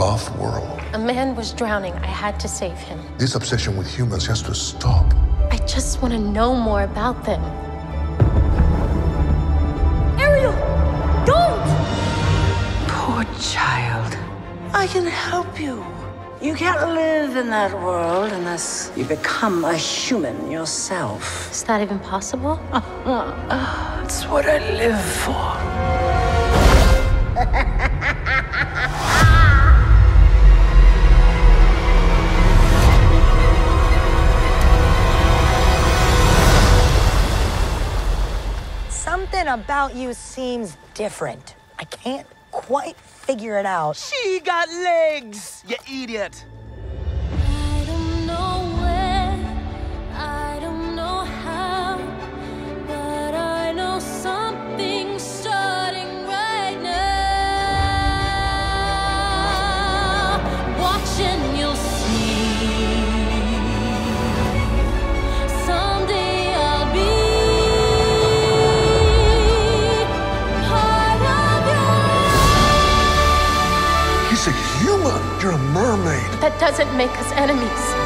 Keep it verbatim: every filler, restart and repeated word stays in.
off-world. A man was drowning. I had to save him. This obsession with humans has to stop. I just want to know more about them. Ariel! Don't! Poor child. I can help you. You can't live in that world unless you become a human yourself. Is that even possible? It's what I live for. Something about you seems different. I can't quite figure it out. She got legs, you idiot. I don't know where, I don't know how, but I know something's starting right now. Watching, you'll see. Someday I'll be part of your. He's a human. You're a mermaid. That doesn't make us enemies.